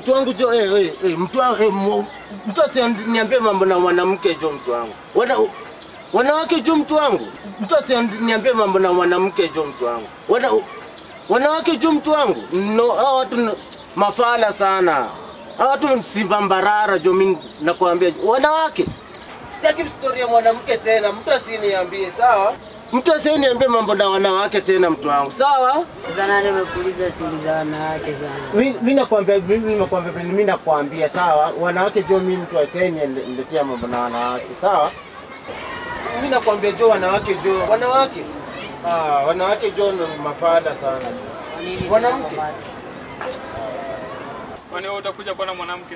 mtu wangu jo mtu asiniambie mambo na mwanamke jo mtu wangu. Wanawake jo mtu wangu. Mtu asiniambie mambo na mwanamke jo mtu wangu. Wanawake jo mtu wangu. No, hao watu mafala sana. Hao watu simba mbarara jo mimi nakwambia. Wanawake. Sitaki story ya mwanamke tena. Mtu asiniambie, sawa? Mtu asiniambie mambo na wanawake tena mtu wangu. Sawa? Sasa nani amekuuliza stori za wanawake sana? Mimi nakwambia sawa? Wanawake jo mimi mtu asiniletea mambo na wanawake. Sawa? Mimi nakwambia jo wanawake jo. Wanawake jo ni mafada sana. Wanamke. Kwani wewe utakuja kuona mwanamke?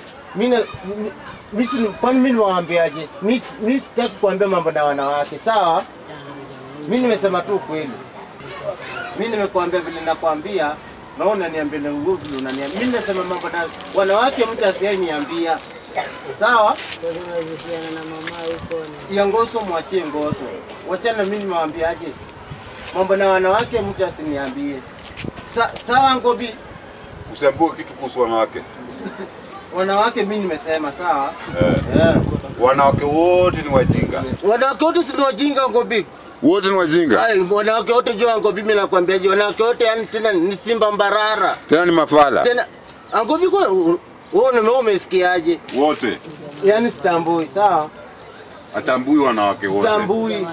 Mimi niwaambiaje? Mimi sitaki kuambia mambo na wanawake, sawa? Mimi nimesema tu kweli. Mimi nimekuambia vile nakwambia, naona niambie na nguvu unaniambia. Mimi nimesema mambo na wanawake mtu asiyeniambia. Sawa? Unazisiana na mama huko ni. Ya Ngoso mwachie Ngoso. Wachana mimi niwaambiaje? Mambo na wanawake mtu asiniambie. Sawa Ngobi? Usiambie kitu kuhusu wanawake. Wanawake mimi nimesema sawa? Wanawake wote ni wajinga. Wanawake wote si wajinga Ngobi. Wote ni wajinga. Wanawake wote jo Ngobi mimi nakwambiaje wanawake wote yani tena ni simba mbarara. Tena ni mafala. Tena Ngobi kwa wewe umesikiaje? Wote. Yani sitambui, sawa? Atambui wanawake wote. Sitambui.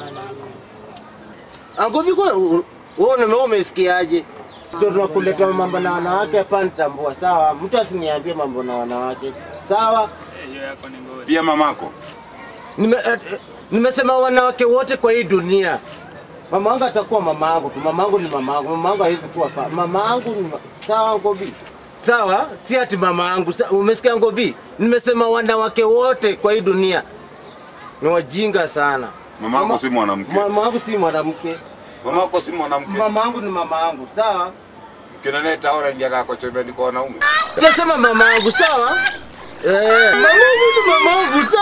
Ngobi kwa wewe umesikiaje? Sio tunakuleta mambo na wanawake hapa nitambua, sawa? Mtu asiniambie mambo na wanawake. Sawa? Hiyo yako ni ngori. Pia mamako. Nimesema wanawake wote kwa hii dunia. Mama wangu atakuwa mama yangu tu. Mama yangu ni mama yangu. Mama yangu haiwezi kuwa mama yangu ni sawa Ngobi. Sawa? Si ati mama yangu. Umesikia Ngobi? Nimesema wanawake wote kwa hii dunia ni wajinga sana. Mama yangu si mwanamke. Mama yangu si mwanamke. Mama yako si mwanamke. Mama yangu ni mama yangu, sawa? Kinaleta ora ingia kako chembe ni kwa wanaume. Sasa mama yangu, sawa? Mama yangu ni mama yangu.